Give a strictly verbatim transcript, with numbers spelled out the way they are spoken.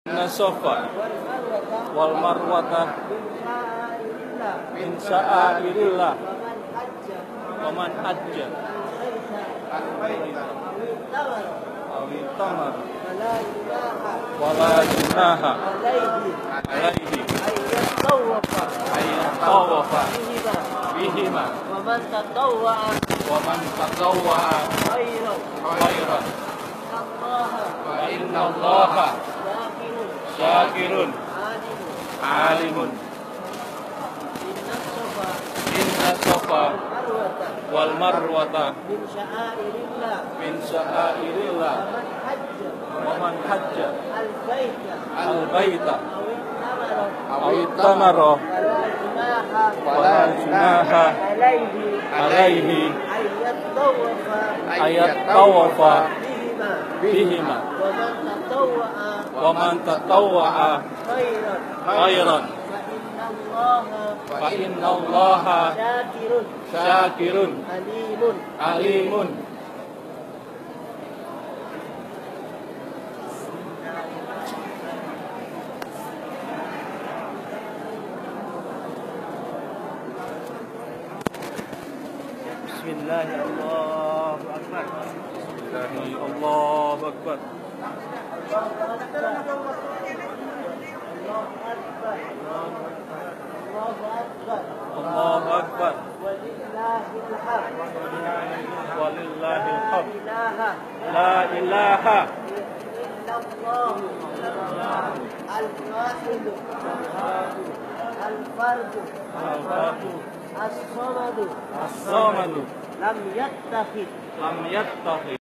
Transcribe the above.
Inna Safa wal Marwata min sya'airillah wa man hajja aw itamar wala junaha alaihi ayyatawafa bihima wa man tatawwa'a wa man tatawwa'a khairan khairan Allah fa inna Allaha syakirun alimun. Inna Safa Inna Safa wal Marwata min sya'airillah min sya'airillah wa man hajja al-baita al-baita aw aw itamara wala junaha alaihi alaihi ayyatawafa ayyatawafa bihima bihima wa man tatawwa'a wa man tatawwa'a khairan khairan fa inna Allaha fa inna Allaha syakirun syakirun alimun. alimun. Bismillah, Allahu Akbar. Bismillahi Allahu Akbar. Allahu Akbar. Walillahil hamd. Walillahil hamd. Ilaha La ilaha illallah al-wahid al-fard al-fatu as-samad as-samadu lam yattakhid lam yattakhidh